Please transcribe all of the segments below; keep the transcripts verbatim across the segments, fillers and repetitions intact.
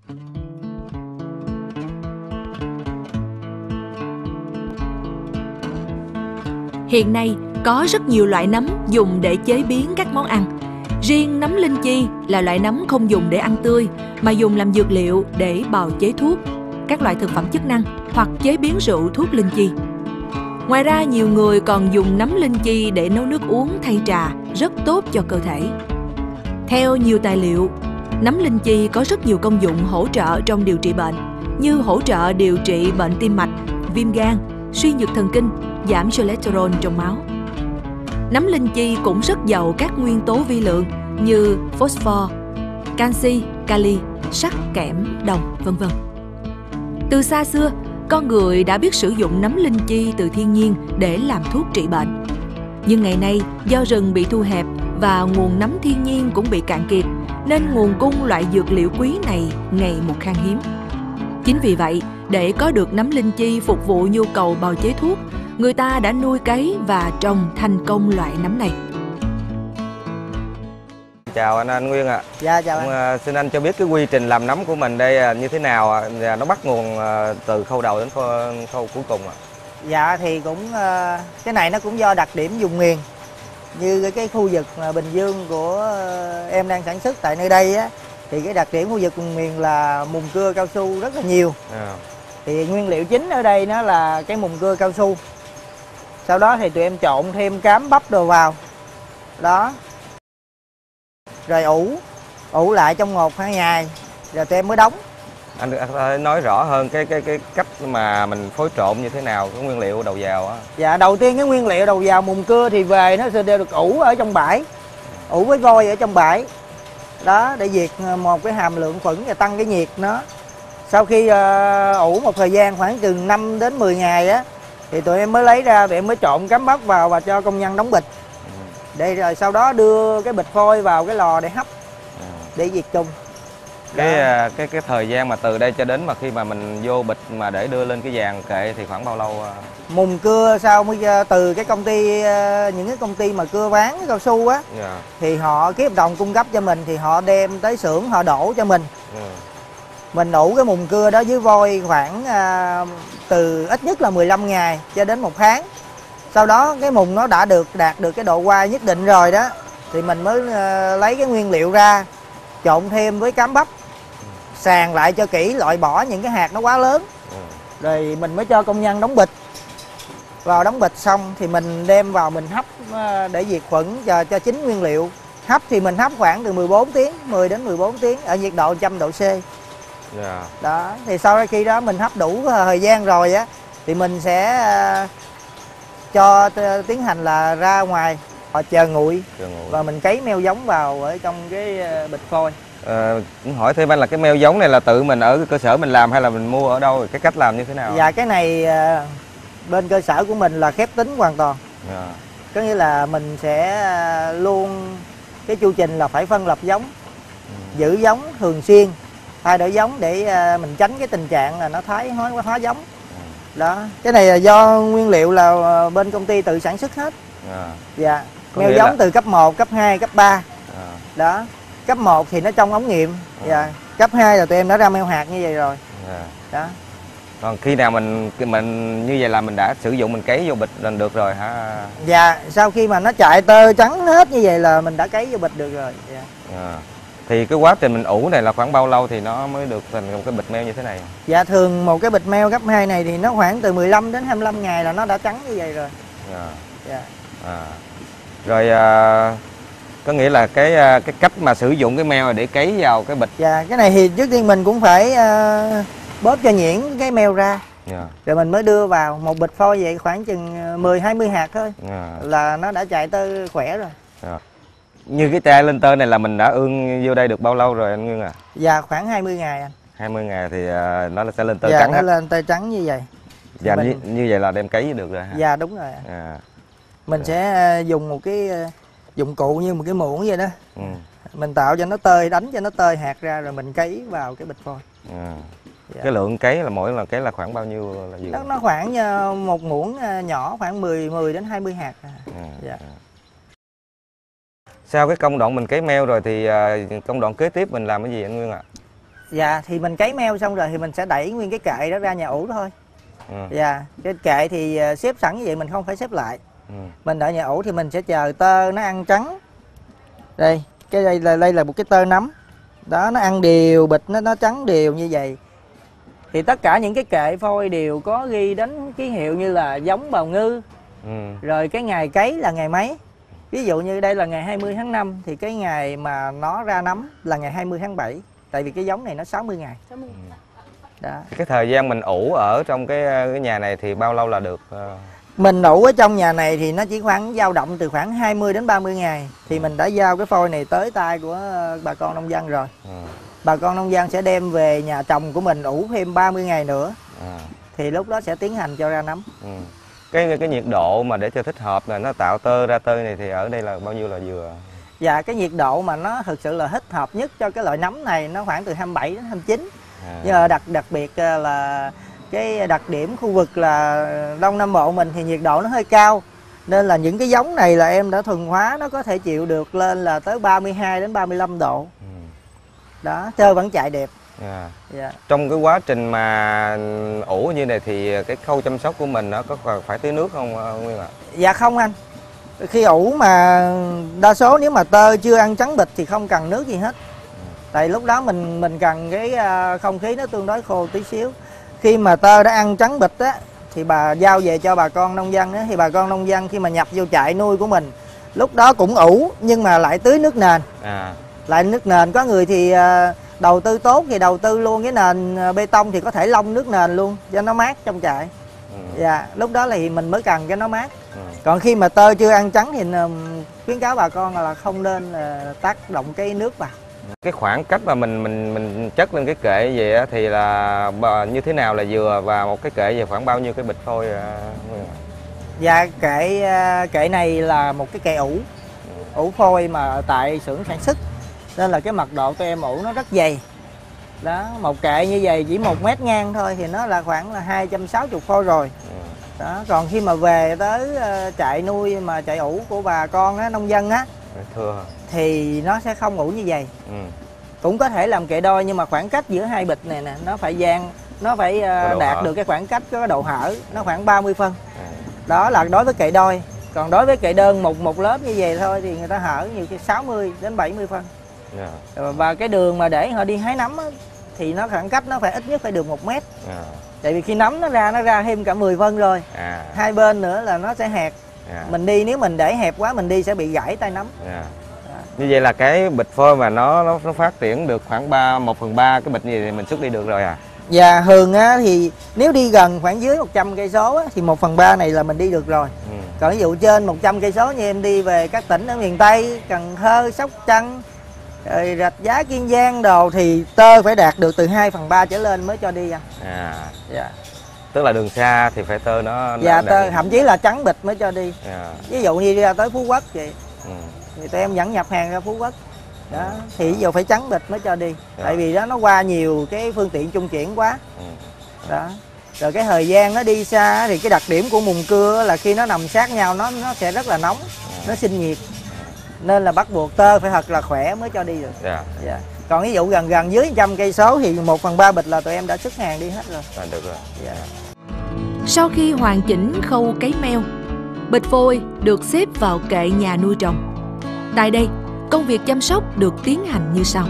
Hiện nay có rất nhiều loại nấm dùng để chế biến các món ăn. Riêng nấm linh chi là loại nấm không dùng để ăn tươi mà dùng làm dược liệu để bào chế thuốc, các loại thực phẩm chức năng hoặc chế biến rượu thuốc linh chi. Ngoài ra, nhiều người còn dùng nấm linh chi để nấu nước uống thay trà, rất tốt cho cơ thể. Theo nhiều tài liệu, nấm linh chi có rất nhiều công dụng hỗ trợ trong điều trị bệnh, như hỗ trợ điều trị bệnh tim mạch, viêm gan, suy nhược thần kinh, giảm cholesterol trong máu. Nấm linh chi cũng rất giàu các nguyên tố vi lượng như phosphor, canxi, kali, sắt, kẽm, đồng, vân vân. Từ xa xưa, con người đã biết sử dụng nấm linh chi từ thiên nhiên để làm thuốc trị bệnh. Nhưng ngày nay, do rừng bị thu hẹp và nguồn nấm thiên nhiên cũng bị cạn kiệt, nên nguồn cung loại dược liệu quý này ngày một khan hiếm. Chính vì vậy, để có được nấm linh chi phục vụ nhu cầu bào chế thuốc, người ta đã nuôi cấy và trồng thành công loại nấm này. Chào anh Anh Nguyên ạ. À. Dạ chào anh. Uh, xin anh cho biết cái quy trình làm nấm của mình đây như thế nào ạ? À? Nó bắt nguồn uh, từ khâu đầu đến khâu, khâu cuối cùng ạ. À? Dạ thì cũng uh, cái này nó cũng do đặc điểm vùng miền. Như cái, cái khu vực Bình Dương của uh, em đang sản xuất tại nơi đây á, thì cái đặc điểm khu vực vùng miền là mùn cưa cao su rất là nhiều. À. Thì nguyên liệu chính ở đây nó là cái mùn cưa cao su. Sau đó thì tụi em trộn thêm cám bắp đồ vào. Đó. Rồi ủ, ủ lại trong một hai ngày, rồi tụi em mới đóng. Anh, anh nói rõ hơn cái cái cái cách mà mình phối trộn như thế nào cái nguyên liệu đầu vào á. Dạ, đầu tiên cái nguyên liệu đầu vào mùn cưa thì về nó sẽ được ủ ở trong bãi, ủ với vôi ở trong bãi. Đó, để diệt một cái hàm lượng khuẩn và tăng cái nhiệt nó. Sau khi uh, ủ một thời gian khoảng từ năm đến mười ngày á, thì tụi em mới lấy ra, tụi em mới trộn cám bắp vào và cho công nhân đóng bịch. Để rồi sau đó đưa cái bịch phôi vào cái lò để hấp, để diệt trùng. Cái cái cái thời gian mà từ đây cho đến mà khi mà mình vô bịch mà để đưa lên cái dàn kệ thì khoảng bao lâu? Mùn cưa sau mới từ cái công ty, những cái công ty mà cưa ván cao su á, yeah. Thì họ ký hợp đồng cung cấp cho mình thì họ đem tới xưởng họ đổ cho mình. Yeah. Mình ủ cái mùn cưa đó dưới vôi khoảng uh, từ ít nhất là mười lăm ngày cho đến một tháng. Sau đó cái mùn nó đã được đạt được cái độ qua nhất định rồi đó, thì mình mới uh, lấy cái nguyên liệu ra, trộn thêm với cám bắp, sàng lại cho kỹ, loại bỏ những cái hạt nó quá lớn. Rồi mình mới cho công nhân đóng bịch. Vào đóng bịch xong thì mình đem vào mình hấp để diệt khuẩn cho, cho chín nguyên liệu. Hấp thì mình hấp khoảng từ mười bốn tiếng, mười đến mười bốn tiếng ở nhiệt độ một trăm độ C. Yeah. Đó, thì sau khi đó mình hấp đủ thời gian rồi á, thì mình sẽ uh, cho tiến hành là ra ngoài họ chờ nguội, chờ nguội và mình cấy meo giống vào ở trong cái bịch phôi. À, hỏi thêm anh là cái meo giống này là tự mình ở cơ sở mình làm hay là mình mua ở đâu, cái cách làm như thế nào? Dạ cái này bên cơ sở của mình là khép tính hoàn toàn. À. Có nghĩa là mình sẽ luôn cái chu trình là phải phân lập giống, ừ. giữ giống thường xuyên, thay đổi giống để mình tránh cái tình trạng là nó thái hóa hóa giống. À. Đó, cái này là do nguyên liệu là bên công ty tự sản xuất hết. À. Dạ, meo giống là... từ cấp một, cấp hai, cấp ba. À. Đó. Cấp một thì nó trong ống nghiệm, à. Dạ. Cấp hai là tụi em đã ra meo hạt như vậy rồi. À. Đó. Còn khi nào mình mình như vậy là mình đã sử dụng mình cấy vô bịch là được rồi hả? Dạ, sau khi mà nó chạy tơ trắng hết như vậy là mình đã cấy vô bịch được rồi. Dạ. À. Thì cái quá trình mình ủ này là khoảng bao lâu thì nó mới được thành một cái bịch meo như thế này? Dạ thường một cái bịch meo cấp hai này thì nó khoảng từ mười lăm đến hai mươi lăm ngày là nó đã trắng như vậy rồi. À. Dạ. À. Rồi à... có nghĩa là cái cái cách mà sử dụng cái meo để cấy vào cái bịch. Dạ, cái này thì trước tiên mình cũng phải uh, bóp cho nhuyễn cái meo ra. Yeah. Rồi mình mới đưa vào một bịch phôi vậy khoảng chừng mười hai mươi hạt thôi. Yeah. Là nó đã chạy tơ khỏe rồi. Yeah. Như cái chai lên tơ này là mình đã ương vô đây được bao lâu rồi anh Nguyên à? Dạ khoảng hai mươi ngày anh. hai mươi ngày thì uh, nó sẽ lên tơ dạ, trắng nó hết. Lên tơ trắng như vậy. Dạ mình... như, như vậy là đem cấy được rồi hả? Dạ đúng rồi. Yeah. Mình yeah. sẽ uh, dùng một cái uh, dụng cụ như một cái muỗng vậy đó. Ừ. Mình tạo cho nó tơi, đánh cho nó tơi hạt ra rồi mình cấy vào cái bịch phôi. À. Dạ. Cái lượng cấy là mỗi lần cấy là khoảng bao nhiêu là gì? Nó, nó khoảng một muỗng nhỏ khoảng mười, mười đến hai mươi hạt. À. Dạ. À. Sau cái công đoạn mình cấy meo rồi thì công đoạn kế tiếp mình làm cái gì anh Nguyên ạ? À? Dạ, thì mình cấy meo xong rồi thì mình sẽ đẩy nguyên cái kệ đó ra nhà ủ thôi. Ừ. Dạ, cái kệ thì xếp sẵn như vậy, mình không phải xếp lại. Ừ. Mình ở nhà ủ thì mình sẽ chờ tơ nó ăn trắng. Đây, cái đây là đây là một cái tơ nấm. Đó, nó ăn đều, bịch nó nó trắng đều như vậy. Thì tất cả những cái kệ phôi đều có ghi đến ký hiệu như là giống bào ngư. Ừ. Rồi cái ngày cấy là ngày mấy. Ví dụ như đây là ngày hai mươi tháng năm thì cái ngày mà nó ra nấm là ngày hai mươi tháng bảy. Tại vì cái giống này nó sáu mươi ngày. sáu mươi. Đó. Cái thời gian mình ủ ở trong cái cái nhà này thì bao lâu là được? Mình ủ ở trong nhà này thì nó chỉ khoảng dao động từ khoảng hai mươi đến ba mươi ngày thì mình đã giao cái phôi này tới tay của bà con nông dân rồi. Ừ. Bà con nông dân sẽ đem về nhà trồng của mình ủ thêm ba mươi ngày nữa. À. Thì lúc đó sẽ tiến hành cho ra nấm. Ừ. Cái cái nhiệt độ mà để cho thích hợp là nó tạo tơ ra tơ này thì ở đây là bao nhiêu là vừa? Dạ, cái nhiệt độ mà nó thực sự là thích hợp nhất cho cái loại nấm này nó khoảng từ hai mươi bảy đến hai mươi chín. À. Nhưng mà đặc đặc biệt là cái đặc điểm khu vực là Đông Nam Bộ mình thì nhiệt độ nó hơi cao. Nên là những cái giống này là em đã thuần hóa, nó có thể chịu được lên là tới ba mươi hai đến ba mươi lăm độ. Ừ. Đó, tơ vẫn chạy đẹp. À. Dạ. Trong cái quá trình mà ủ như này thì cái khâu chăm sóc của mình nó có phải tưới nước không Nguyên ạ? Dạ không anh. Khi ủ mà đa số nếu mà tơ chưa ăn trắng bịch thì không cần nước gì hết. Ừ. Tại lúc đó mình mình cần cái không khí nó tương đối khô tí xíu. Khi mà tơ đã ăn trắng bịch á thì bà giao về cho bà con nông dân á, thì bà con nông dân khi mà nhập vô trại nuôi của mình lúc đó cũng ủ nhưng mà lại tưới nước nền. À. Lại nước nền, có người thì đầu tư tốt thì đầu tư luôn cái nền bê tông thì có thể lông nước nền luôn cho nó mát trong trại. Ừ. Dạ, lúc đó là mình mới cần cho nó mát. Ừ. Còn khi mà tơ chưa ăn trắng thì khuyến cáo bà con là không nên tác động cái nước vào. Cái khoảng cách mà mình mình mình chất lên cái kệ vậy á, thì là như thế nào là vừa, và một cái kệ về khoảng bao nhiêu cái bịch phôi? Dạ, kệ kệ này là một cái kệ ủ ủ phôi mà tại xưởng sản xuất nên là cái mật độ tụi em ủ nó rất dày. Đó, một kệ như vậy chỉ một mét ngang thôi thì nó là khoảng là hai trăm sáu mươi phôi rồi. Đó, còn khi mà về tới trại nuôi mà trại ủ của bà con á, nông dân á, thưa thì nó sẽ không ủ như vậy. Ừ. Cũng có thể làm kệ đôi nhưng mà khoảng cách giữa hai bịch này nè nó phải gian, nó phải uh, đạt hở. Được cái khoảng cách có cái độ hở nó khoảng ba mươi phân. À. Đó là đối với kệ đôi. Còn đối với kệ đơn một một lớp như vậy thôi thì người ta hở nhiều khi sáu mươi đến bảy mươi phân. Yeah. Và cái đường mà để họ đi hái nấm á, thì nó khoảng cách nó phải ít nhất phải được một mét. Yeah. Tại vì khi nấm nó ra nó ra thêm cả mười phân rồi. À. Hai bên nữa là nó sẽ hẹp. Yeah. Mình đi nếu mình để hẹp quá mình đi sẽ bị gãy tay nấm. Yeah. Như vậy là cái bịch phôi mà nó nó, nó phát triển được khoảng ba một phần ba cái bịch gì thì mình xuất đi được rồi à? Dạ, thường á thì nếu đi gần khoảng dưới một trăm cây số á, thì một phần ba này là mình đi được rồi. Ừ. Còn ví dụ trên một trăm cây số như em đi về các tỉnh ở miền Tây, Cần Thơ, Sóc Trăng, rồi Rạch Giá, Kiên Giang đồ thì tơ phải đạt được từ hai phần ba trở lên mới cho đi anh. À. Dạ. Tức là đường xa thì phải tơ nó. Dạ, tơ thậm chí là trắng bịch mới cho đi. À. Ví dụ như đi ra tới Phú Quốc vậy. Ừ. Thì tụi em vẫn nhập hàng ra Phú Quốc. Đó, ừ. Thì ví dụ phải trắng bịch mới cho đi. Dạ. Tại vì đó nó qua nhiều cái phương tiện trung chuyển quá. Ừ. Đó. Rồi cái thời gian nó đi xa thì cái đặc điểm của mùn cưa là khi nó nằm sát nhau nó nó sẽ rất là nóng, ừ. Nó sinh nhiệt. Nên là bắt buộc tơ phải thật là khỏe mới cho đi được. Dạ. Dạ. Còn ví dụ gần gần dưới trăm cây số thì một phần ba bịch là tụi em đã xuất hàng đi hết rồi. À, được rồi. Dạ. Sau khi hoàn chỉnh khâu cấy meo, bịch phôi được xếp vào kệ nhà nuôi trồng. Tại đây, công việc chăm sóc được tiến hành như sau.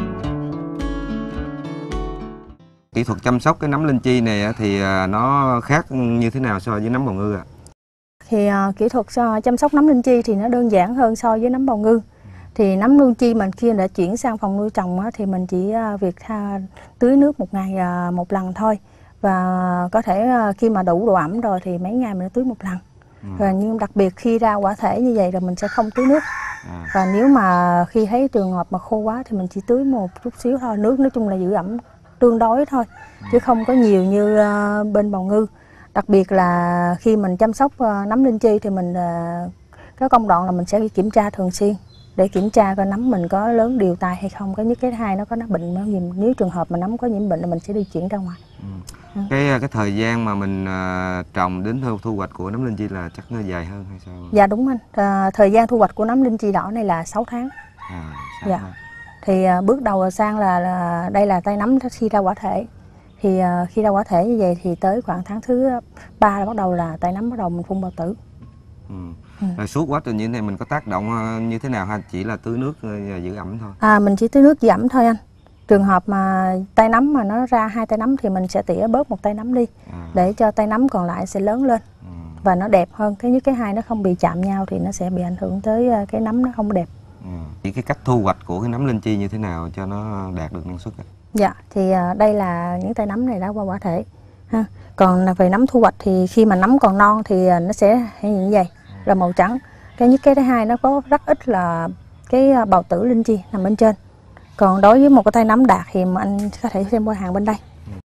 Kỹ thuật chăm sóc cái nấm linh chi này thì nó khác như thế nào so với nấm bào ngư ạ? Thì uh, kỹ thuật chăm sóc nấm linh chi thì nó đơn giản hơn so với nấm bào ngư. Thì nấm linh chi mình khi đã chuyển sang phòng nuôi trồng á, thì mình chỉ uh, việc tha, tưới nước một ngày uh, một lần thôi. Và có thể uh, khi mà đủ độ ẩm rồi thì mấy ngày mình tưới một lần. Ừ. Và nhưng đặc biệt khi ra quả thể như vậy là mình sẽ không tưới nước. À. Và nếu mà khi thấy trường hợp mà khô quá thì mình chỉ tưới một chút xíu thôi. Nước nói chung là giữ ẩm tương đối thôi, ừ. Chứ không có nhiều như uh, bên bào ngư. Đặc biệt là khi mình chăm sóc uh, nấm linh chi thì mình uh, cái công đoạn là mình sẽ kiểm tra thường xuyên để kiểm tra coi nấm mình có lớn đều tay hay không. Cái nhất cái hai nó có nó bệnh, nếu trường hợp mà nấm có nhiễm bệnh là mình sẽ đi chuyển ra ngoài. Ừ. Ừ. Cái cái thời gian mà mình uh, trồng đến thu, thu hoạch của nấm linh chi là chắc nó dài hơn hay sao? Dạ đúng anh. À, thời gian thu hoạch của nấm linh chi đỏ này là sáu tháng. À, sáu dạ. tháng. Thì uh, bước đầu sang là, là đây là tay nấm khi ra quả thể. Thì uh, khi ra quả thể như vậy thì tới khoảng tháng thứ ba là bắt đầu là tay nấm bắt đầu mình phun bào tử. Ừ. Ừ. Rồi suốt quá trình như thế này mình có tác động như thế nào hay chỉ là tưới nước và giữ ẩm thôi? À, mình chỉ tưới nước giữ ẩm thôi anh. Trường hợp mà tay nấm mà nó ra hai tay nấm thì mình sẽ tỉa bớt một tay nấm đi à. Để cho tay nấm còn lại sẽ lớn lên ừ. Và nó đẹp hơn. Cái nhất cái hai nó không bị chạm nhau thì nó sẽ bị ảnh hưởng tới cái nấm nó không đẹp. Ừ. Thì cái cách thu hoạch của cái nấm linh chi như thế nào cho nó đạt được năng suất? Dạ, thì đây là những tay nấm này đã qua quả thể ha. Còn về nấm thu hoạch thì khi mà nấm còn non thì nó sẽ hiện như vậy là màu trắng. Cái nhất cái thứ hai nó có rất ít là cái bào tử linh chi nằm bên trên. Còn đối với một cái tay nấm đạt thì mà anh có thể xem qua hàng bên đây.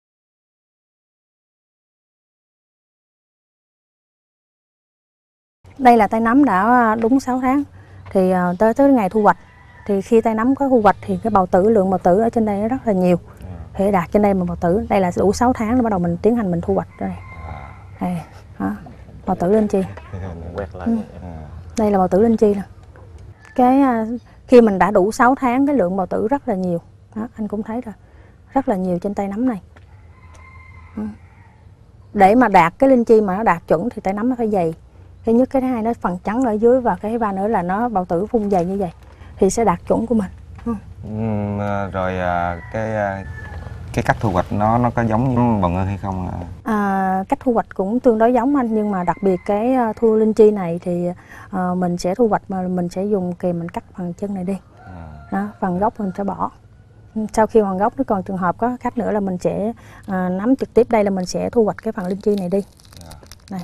Đây là tay nấm đã đúng sáu tháng. Thì tới tới ngày thu hoạch thì khi tay nấm có thu hoạch thì cái bào tử lượng bào tử ở trên đây nó rất là nhiều. Thì đạt trên đây mà bào tử, đây là đủ sáu tháng nó bắt đầu mình tiến hành mình thu hoạch đây. Đây, đó, bào tử linh chi. Ừ. Đây là bào tử linh chi nè. Cái khi mình đã đủ sáu tháng cái lượng bào tử rất là nhiều. Đó, anh cũng thấy rồi. Rất là nhiều trên tay nấm này. Ừ. Để mà đạt cái linh chi mà nó đạt chuẩn thì tay nấm nó phải dày. Cái nhất cái thứ hai nó phần trắng ở dưới và cái ba nữa là nó bào tử phun dày như vậy thì sẽ đạt chuẩn của mình. Ừ. Ừ, rồi cái cái cách thu hoạch nó nó có giống như bào ngư hay không? À, cách thu hoạch cũng tương đối giống anh, nhưng mà đặc biệt cái thu linh chi này thì uh, mình sẽ thu hoạch mà mình sẽ dùng kìm mình cắt phần chân này đi. À. Đó, phần gốc mình sẽ bỏ. Sau khi phần gốc nó còn trường hợp có cách nữa là mình sẽ uh, nắm trực tiếp đây là mình sẽ thu hoạch cái phần linh chi này đi. À. Này.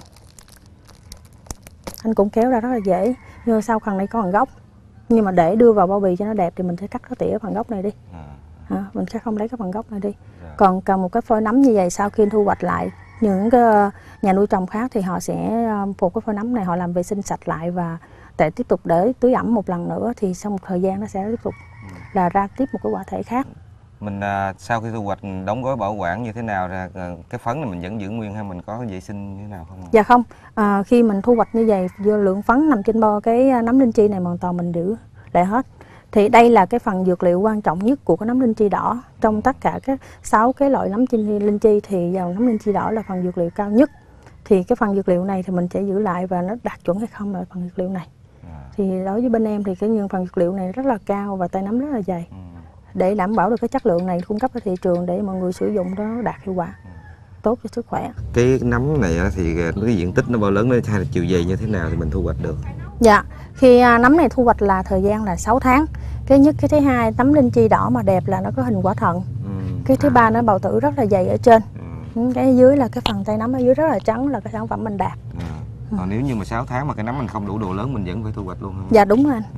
Anh cũng kéo ra rất là dễ, nhưng sau phần này có phần gốc. Nhưng mà để đưa vào bao bì cho nó đẹp thì mình sẽ cắt cái tỉa phần gốc này đi. À. À, mình sẽ không lấy cái phần gốc này đi. Dạ. Còn cần một cái phôi nấm như vậy sau khi thu hoạch lại, những cái nhà nuôi trồng khác thì họ sẽ phục cái phôi nấm này họ làm vệ sinh sạch lại và để tiếp tục để tưới ẩm một lần nữa thì sau một thời gian nó sẽ tiếp tục ừ. là ra tiếp một cái quả thể khác. Mình à, sau khi thu hoạch đóng gói bảo quản như thế nào ra cái phấn này mình vẫn giữ nguyên hay mình có vệ sinh như thế nào không? Dạ không, à, khi mình thu hoạch như vậy do lượng phấn nằm trên bo cái nấm linh chi này hoàn toàn mình giữ lại hết. Thì đây là cái phần dược liệu quan trọng nhất của cái nấm linh chi đỏ. Trong tất cả các sáu cái loại nấm linh chi thì dầu nấm linh chi đỏ là phần dược liệu cao nhất. Thì cái phần dược liệu này thì mình sẽ giữ lại và nó đạt chuẩn hay không là phần dược liệu này. À. Thì đối với bên em thì cái nhân phần dược liệu này rất là cao và tay nấm rất là dày. Ừ. Để đảm bảo được cái chất lượng này cung cấp ở thị trường để mọi người sử dụng nó đạt hiệu quả. Ừ. Tốt cho sức khỏe. Cái nấm này thì cái diện tích nó bao lớn, nó hay là chiều dày như thế nào thì mình thu hoạch được? Dạ, khi nấm này thu hoạch là thời gian là sáu tháng. Cái nhất cái thứ hai nấm linh chi đỏ mà đẹp là nó có hình quả thận. Ừ. Cái thứ ba nó bào tử rất là dày ở trên. Ừ. Cái dưới là cái phần tay nấm ở dưới rất là trắng là cái sản phẩm mình đạt. À. Còn ừ. nếu như mà sáu tháng mà cái nấm mình không đủ độ lớn mình vẫn phải thu hoạch luôn hả? Dạ đúng rồi anh.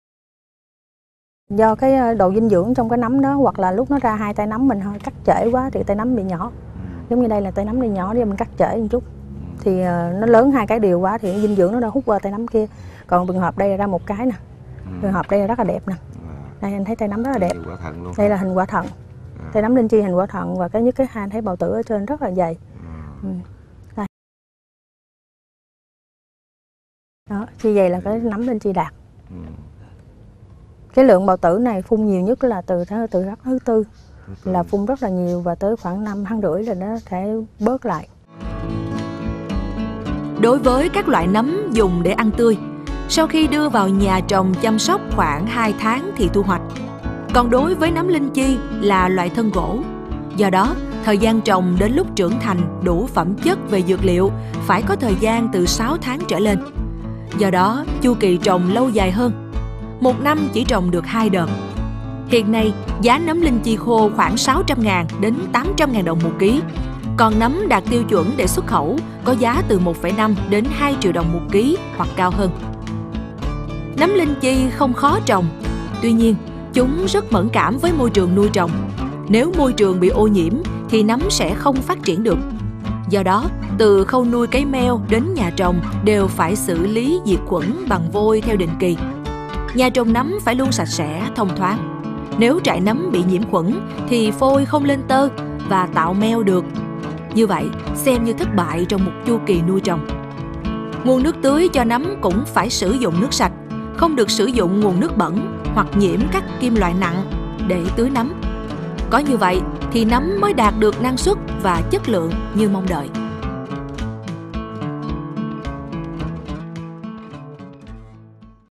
Do cái độ dinh dưỡng trong cái nấm đó hoặc là lúc nó ra hai tay nấm mình hơi cắt trễ quá thì tay nấm bị nhỏ. Ừ. Giống như đây là tay nấm đi nhỏ đi mình cắt trễ một chút. Ừ. Thì nó lớn hai cái đều quá thì dinh dưỡng nó đã hút qua tay nấm kia. Còn trường hợp đây là ra một cái nè. Ừ. Trường hợp đây là rất là đẹp nè. Đây anh thấy tay nấm rất là đẹp. Luôn. Đây là hình quả thận. À. Tay nấm linh chi hình quả thận và cái nhất cái hai anh thấy bào tử ở trên rất là dày. À. Ừ. Đây. Đó, như vậy là cái nấm linh chi đạt. Ừ. Cái lượng bào tử này phun nhiều nhất là từ từ từ đất thứ tư là phun rất là nhiều và tới khoảng năm tháng rưỡi là nó sẽ bớt lại. Đối với các loại nấm dùng để ăn tươi, sau khi đưa vào nhà trồng chăm sóc khoảng hai tháng thì thu hoạch. Còn đối với nấm linh chi là loại thân gỗ. Do đó, thời gian trồng đến lúc trưởng thành đủ phẩm chất về dược liệu phải có thời gian từ sáu tháng trở lên. Do đó, chu kỳ trồng lâu dài hơn. Một năm chỉ trồng được hai đợt. Hiện nay, giá nấm linh chi khô khoảng sáu trăm ngàn đến tám trăm ngàn đồng một ký. Còn nấm đạt tiêu chuẩn để xuất khẩu có giá từ một phẩy năm đến hai triệu đồng một ký hoặc cao hơn. Nấm linh chi không khó trồng, tuy nhiên chúng rất mẫn cảm với môi trường nuôi trồng. Nếu môi trường bị ô nhiễm thì nấm sẽ không phát triển được. Do đó, từ khâu nuôi cấy meo đến nhà trồng đều phải xử lý diệt khuẩn bằng vôi theo định kỳ. Nhà trồng nấm phải luôn sạch sẽ, thông thoáng. Nếu trại nấm bị nhiễm khuẩn thì phôi không lên tơ và tạo meo được. Như vậy, xem như thất bại trong một chu kỳ nuôi trồng. Nguồn nước tưới cho nấm cũng phải sử dụng nước sạch, không được sử dụng nguồn nước bẩn hoặc nhiễm các kim loại nặng để tưới nấm. Có như vậy thì nấm mới đạt được năng suất và chất lượng như mong đợi.